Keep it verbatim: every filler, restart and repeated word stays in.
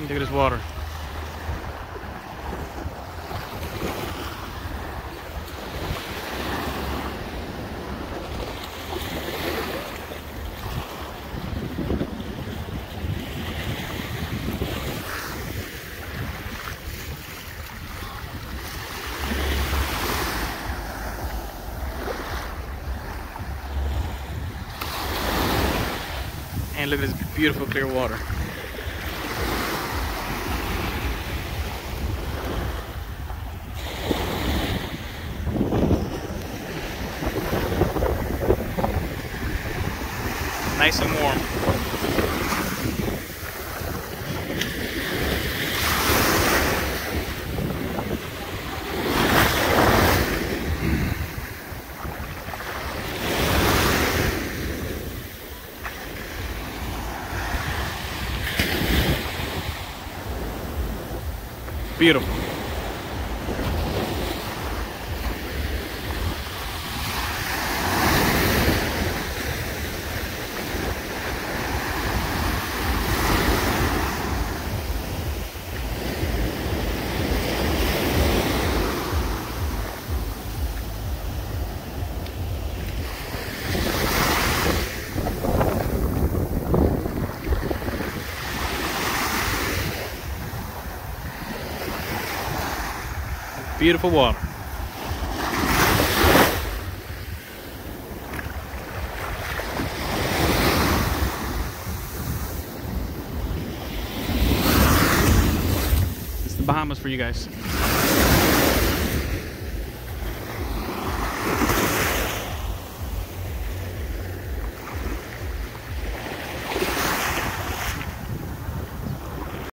Look at this water. And look at this beautiful clear water. Nice and warm. Beautiful. Beautiful water. It's the Bahamas for you guys.